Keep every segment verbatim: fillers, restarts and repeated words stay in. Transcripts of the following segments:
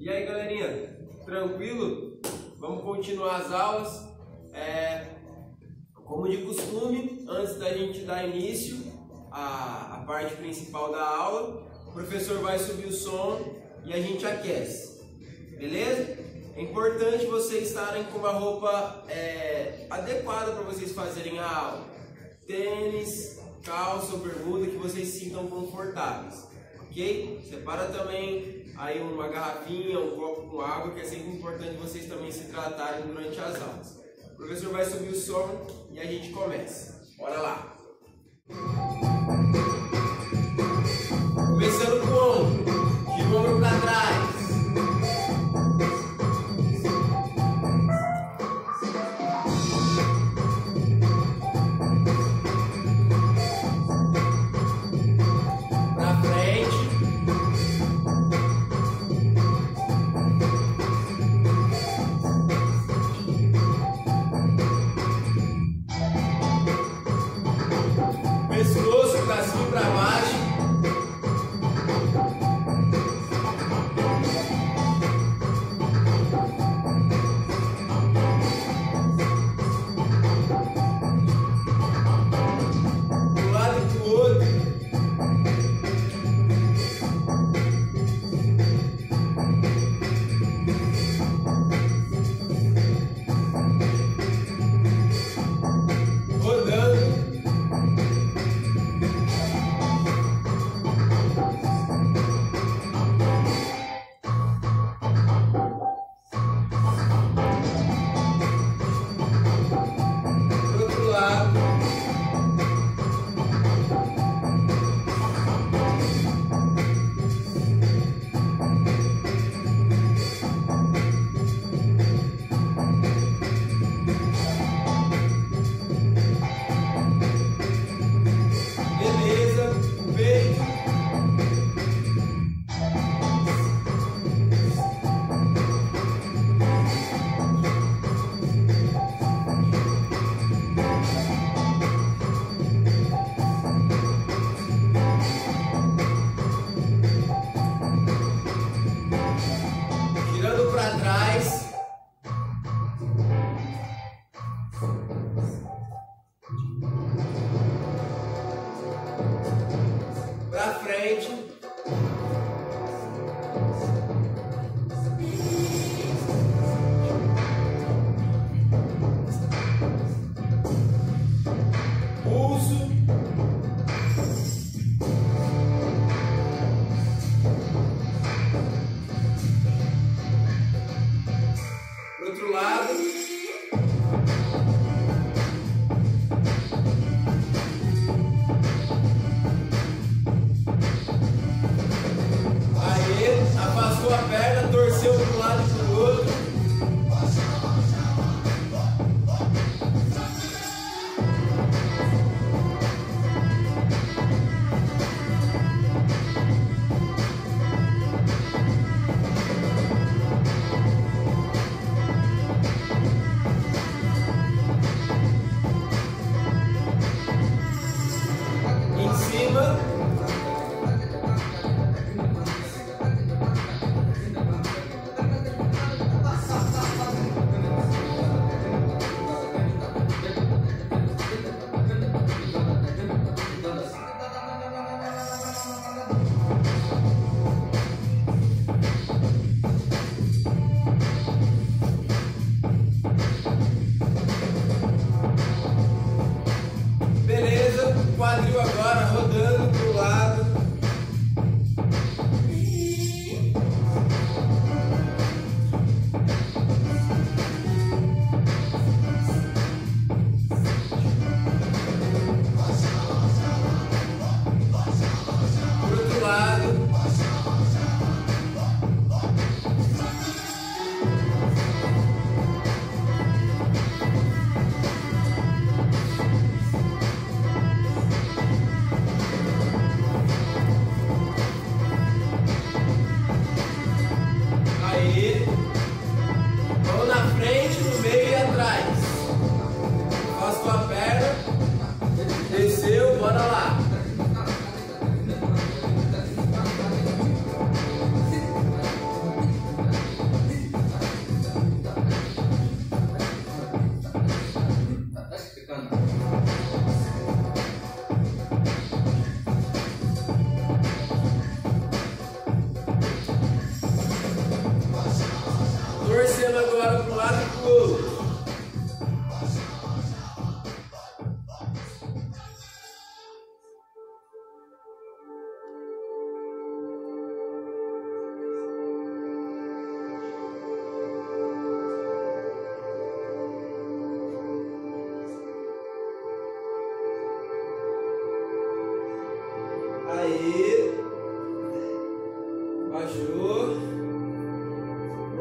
E aí, galerinha, tranquilo? Vamos continuar as aulas. É, como de costume, antes da gente dar início à, à parte principal da aula, o professor vai subir o som e a gente aquece, beleza? É importante vocês estarem com uma roupa é, adequada para vocês fazerem a aula. Tênis, calça ou bermuda que vocês se sintam confortáveis, ok? Separa também aí uma garrafinha, um copo com água, que é sempre importante vocês também se tratarem durante as aulas. O professor vai subir o som e a gente começa. Bora lá! Começando com o ombro, gira o ombro para trás. Pescoço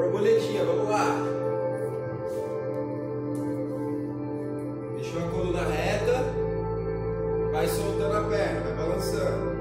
borboletinha, vamos lá. Deixou a coluna reta, vai soltando a perna, vai balançando.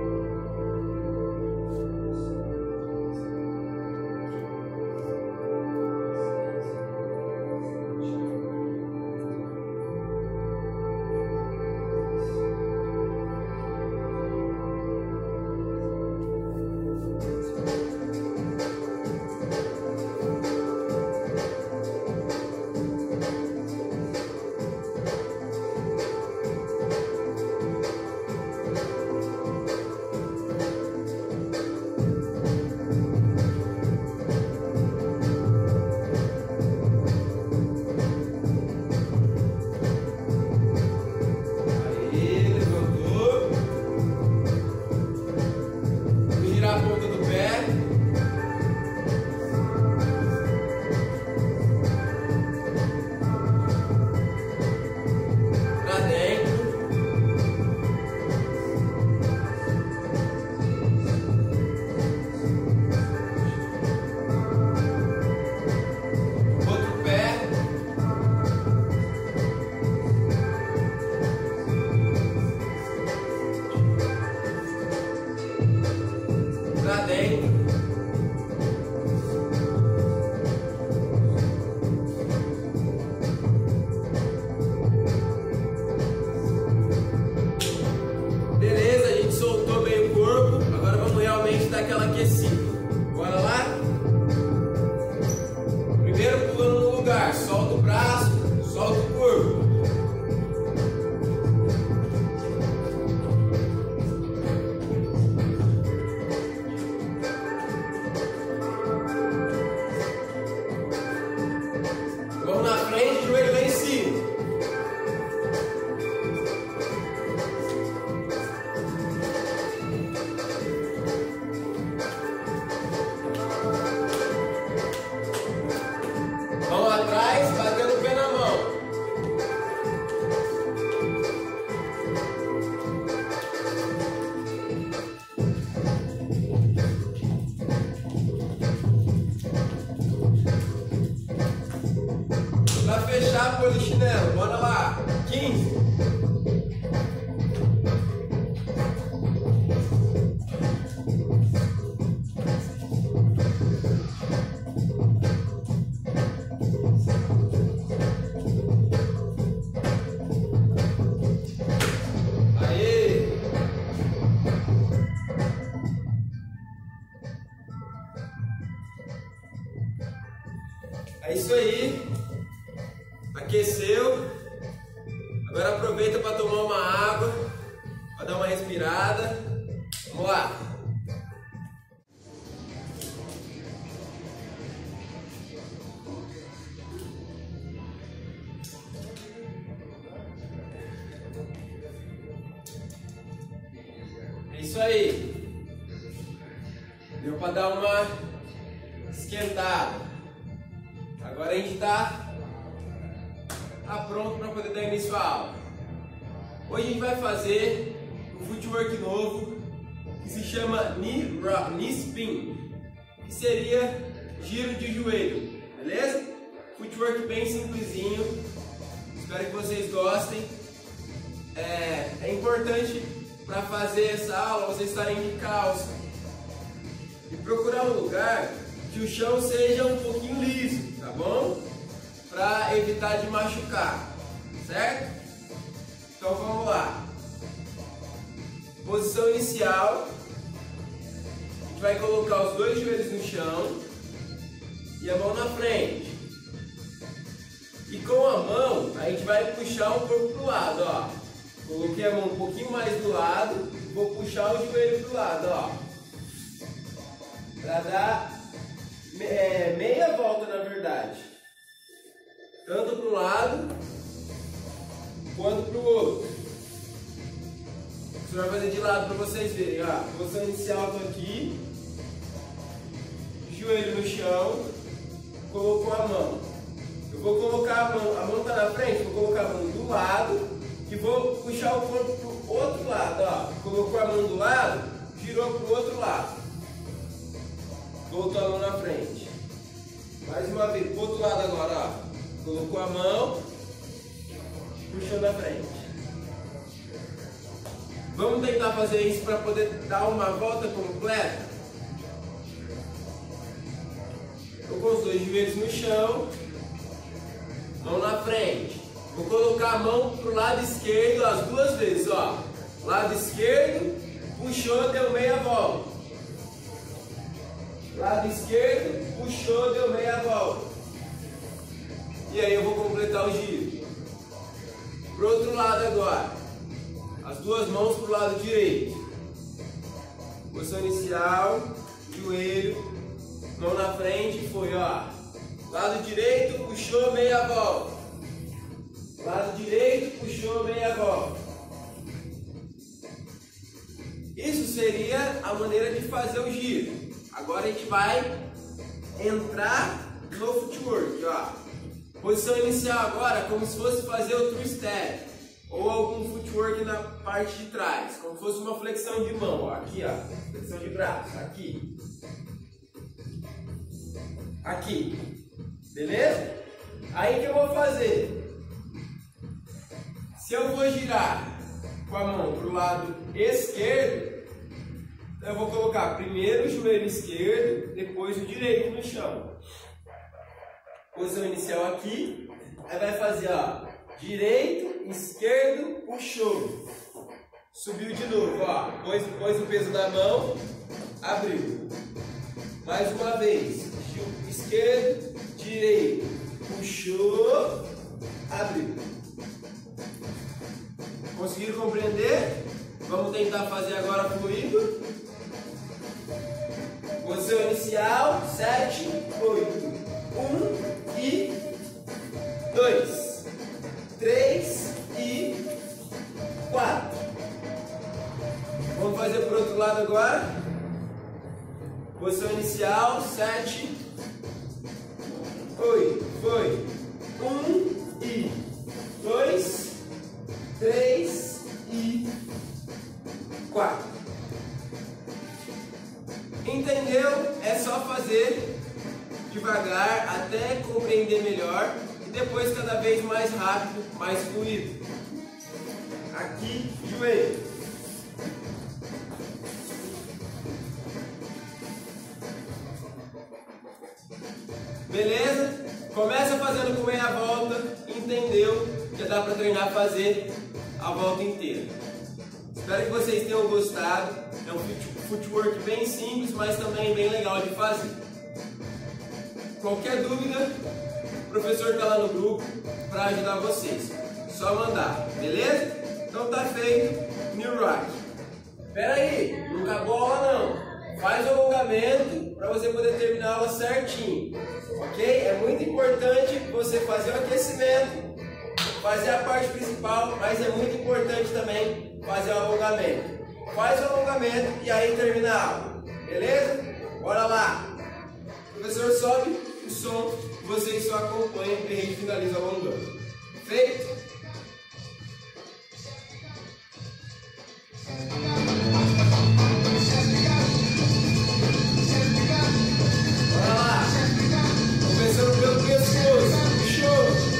Solta o braço, solta o corpo. Mão na frente, joelho lá em cima. Mão atrás, batendo o pé na mão. Pra fechar, polichinelo, bora lá. quinze. É isso aí, aqueceu, agora aproveita para tomar uma água, para dar uma respirada, vamos lá. É isso aí, deu para dar uma esquentada. Agora a gente está tá pronto para poder dar início à aula. Hoje a gente vai fazer um footwork novo que se chama Knee, knee Spin, que seria giro de joelho, beleza? Footwork bem simplesinho, espero que vocês gostem. É, é importante para fazer essa aula vocês estarem de calça e procurar um lugar que o chão seja um pouquinho liso, tá bom? Para evitar de machucar, certo? Então vamos lá. Posição inicial. A gente vai colocar os dois joelhos no chão e a mão na frente. E com a mão a gente vai puxar o corpo pro lado, ó. Coloquei a mão um pouquinho mais do lado, vou puxar o joelho pro lado, ó. Para dar É, meia volta, na verdade, tanto para um lado quanto para o outro. Você vai fazer de lado para vocês verem. Ó, posição inicial, estou aqui, joelho no chão, colocou a mão. Eu vou colocar a mão, a mão está na frente, vou colocar a mão do lado e vou puxar o corpo para o outro lado. Ó, colocou a mão do lado, girou para o outro lado. Voltou a mão na frente. Mais uma vez, pro outro lado agora, ó. Colocou a mão, puxou na frente. Vamos tentar fazer isso para poder dar uma volta completa. Eu com os dois joelhos no chão, mão na frente. Vou colocar a mão pro lado esquerdo as duas vezes, ó. Lado esquerdo, puxou, deu meia volta. Lado esquerdo, puxou, deu meia volta. E aí eu vou completar o giro. Pro outro lado agora. As duas mãos pro lado direito. Posição inicial, joelho, mão na frente, foi, ó. Lado direito, puxou, meia volta. Lado direito, puxou, meia volta. Isso seria a maneira de fazer o giro. Agora a gente vai entrar no footwork, ó. Posição inicial agora, como se fosse fazer o true step, ou algum footwork na parte de trás, como se fosse uma flexão de mão, ó. Aqui, ó, flexão de braço, aqui, aqui, beleza? Aí que eu vou fazer? Se eu vou girar com a mão para o lado esquerdo, eu vou colocar primeiro o joelho esquerdo, depois o direito no chão. Posição inicial aqui, aí vai fazer, ó, direito, esquerdo, puxou, subiu de novo, ó, pôs, pôs o peso da mão, abriu. Mais uma vez, esquerdo, direito, puxou, abriu. Conseguiram compreender? Vamos tentar fazer agora fluido. Posição inicial, sete, oito, um e dois, três e quatro. Vamos fazer por outro lado agora. Posição inicial, sete, oito, foi, um e dois, três e quatro. Entendeu? É só fazer devagar até compreender melhor e depois cada vez mais rápido, mais fluido. Aqui, joelho. Beleza? Começa fazendo com meia volta, entendeu? Já dá para treinar fazer a volta inteira. Espero que vocês tenham gostado. É um footwork bem simples, mas também bem legal de fazer. Qualquer dúvida, o professor está lá no grupo para ajudar vocês. Só mandar, beleza? Então tá feito, New Rock. Espera aí, não acabou a aula não. Faz o alongamento para você poder terminar a aula certinho. Ok? É muito importante você fazer o aquecimento, fazer a parte principal, mas é muito importante também fazer o alongamento. Faz o alongamento e aí termina a aula. Beleza? Bora lá! O professor sobe o som, vocês só acompanham e a gente finaliza alongando. Feito? Bora lá! Começando pelo pescoço. Puxou!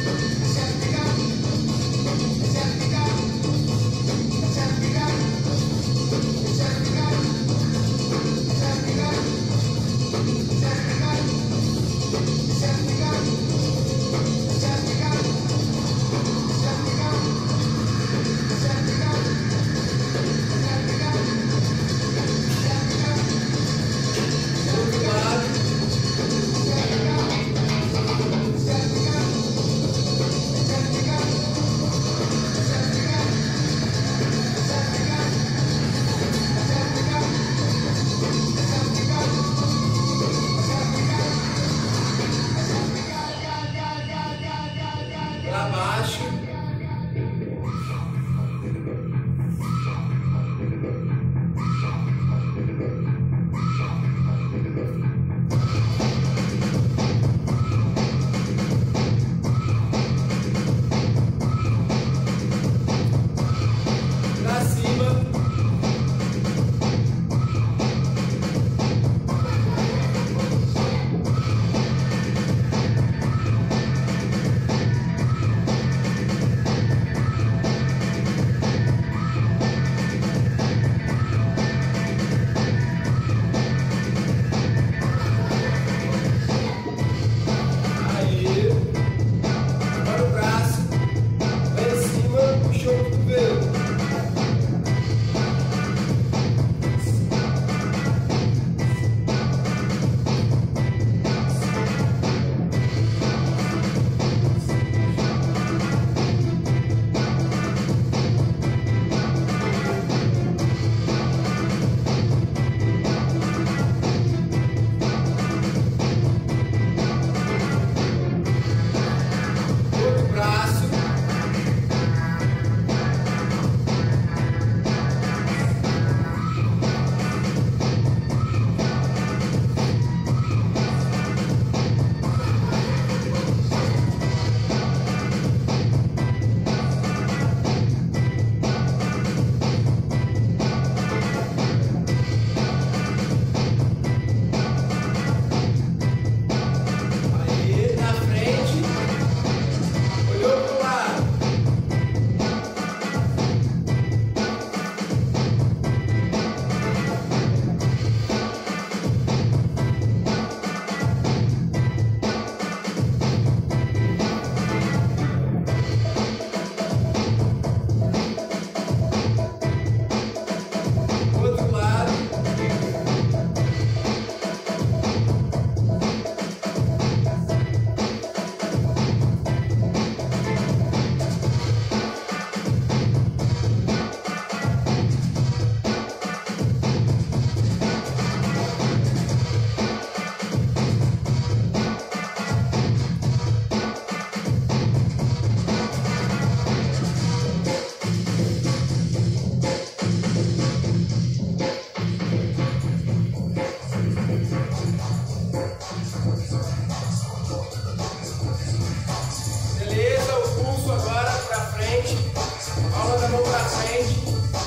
Beleza, o pulso agora para frente, palma da mão para frente.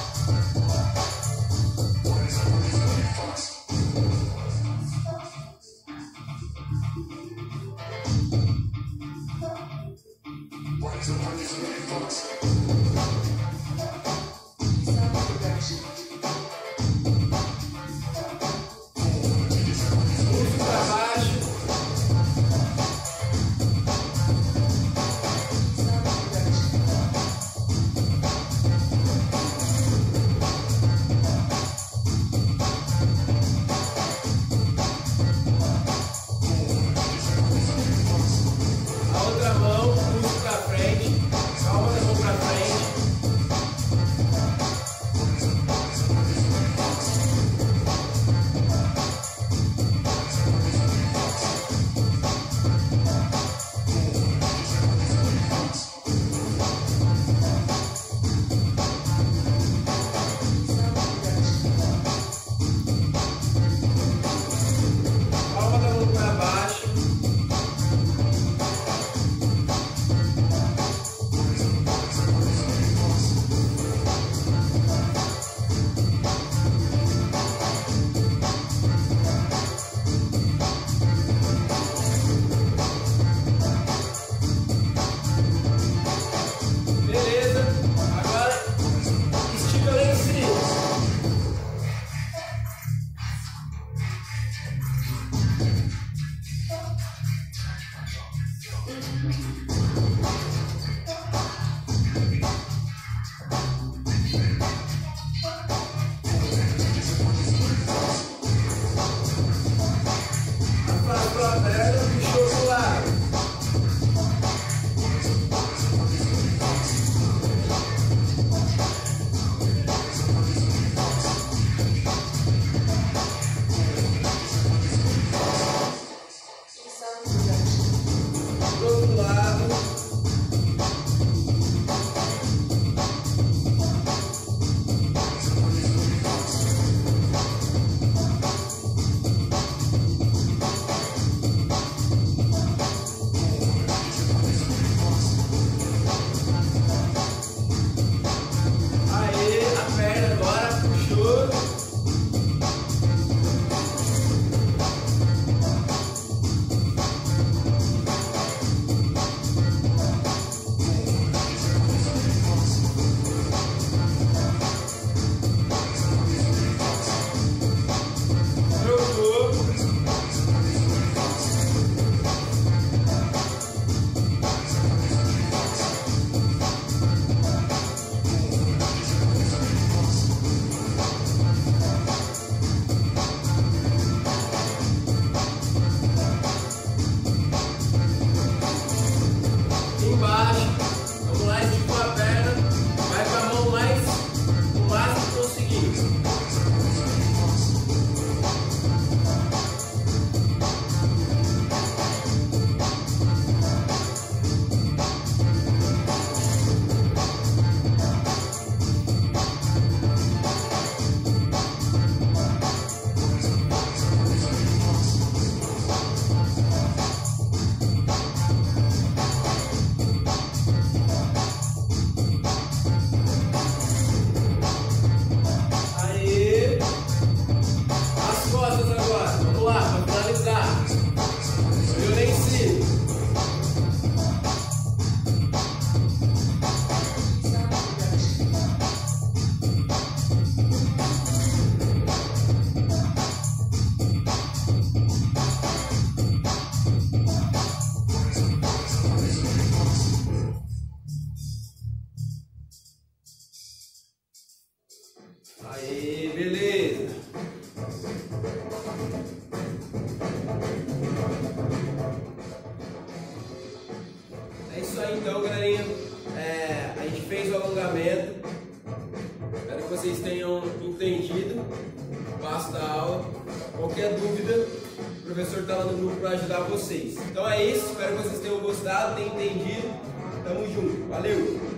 Pulso para baixo. A outra mão, pulso para frente, palma da mão para frente. Palma da mão para baixo. Beleza, agora estica lá em cima. Afastou a perna, puxou pro lado. Do outro lado. Aê, a perna agora puxou. Trocou. Embaixo, vamos lá, esticou a perna, vai com a mão mais, o máximo que conseguir. Aê! As costas agora, vamos lá, para finalizar. Eu nem sei. Aí, beleza. É isso aí então, galerinha. É, a gente fez o alongamento. Espero que vocês tenham entendido o passo da aula. Qualquer dúvida, o professor está lá no grupo para ajudar vocês. Então é isso, espero que vocês tenham gostado, tenham entendido. Tamo junto, valeu!